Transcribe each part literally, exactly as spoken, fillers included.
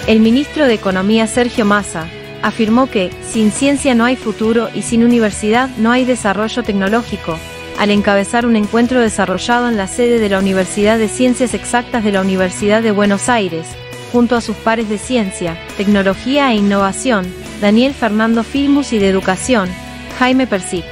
El ministro de Economía Sergio Massa afirmó que, sin ciencia no hay futuro y sin universidad no hay desarrollo tecnológico, al encabezar un encuentro desarrollado en la sede de la Universidad de Ciencias Exactas de la Universidad de Buenos Aires, junto a sus pares de Ciencia, Tecnología e Innovación, Daniel Fernando Filmus, y de Educación, Jaime Persic.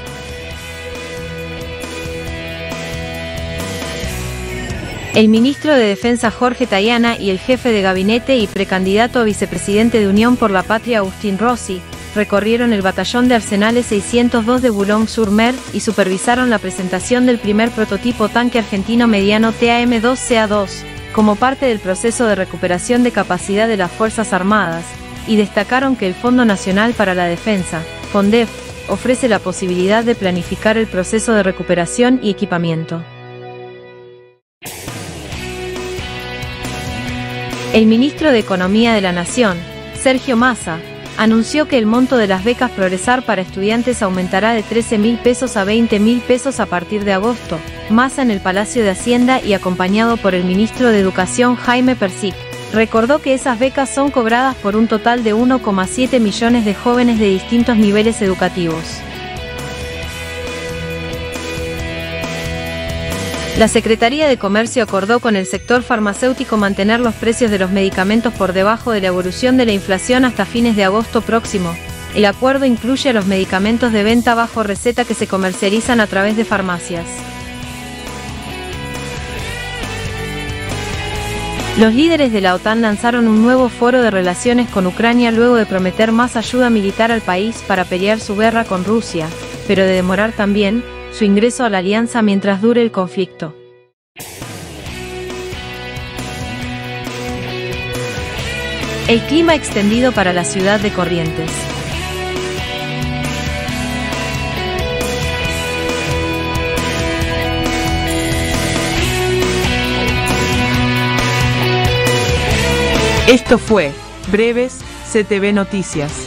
El ministro de Defensa Jorge Tayana y el jefe de gabinete y precandidato a vicepresidente de Unión por la Patria Agustín Rossi recorrieron el batallón de Arsenales seiscientos dos de Boulogne-sur-Mer y supervisaron la presentación del primer prototipo tanque argentino mediano T A M dos C A dos, como parte del proceso de recuperación de capacidad de las Fuerzas Armadas, y destacaron que el Fondo Nacional para la Defensa, FONDEF, ofrece la posibilidad de planificar el proceso de recuperación y equipamiento. El ministro de Economía de la Nación, Sergio Massa, anunció que el monto de las becas Progresar para estudiantes aumentará de trece mil pesos a veinte mil pesos a partir de agosto. Massa, en el Palacio de Hacienda y acompañado por el ministro de Educación Jaime Persic, recordó que esas becas son cobradas por un total de uno coma siete millones de jóvenes de distintos niveles educativos. La Secretaría de Comercio acordó con el sector farmacéutico mantener los precios de los medicamentos por debajo de la evolución de la inflación hasta fines de agosto próximo. El acuerdo incluye a los medicamentos de venta bajo receta que se comercializan a través de farmacias. Los líderes de la OTAN lanzaron un nuevo foro de relaciones con Ucrania luego de prometer más ayuda militar al país para pelear su guerra con Rusia, pero de demorar también su ingreso a la alianza mientras dure el conflicto. El clima extendido para la ciudad de Corrientes. Esto fue Breves C T V Noticias.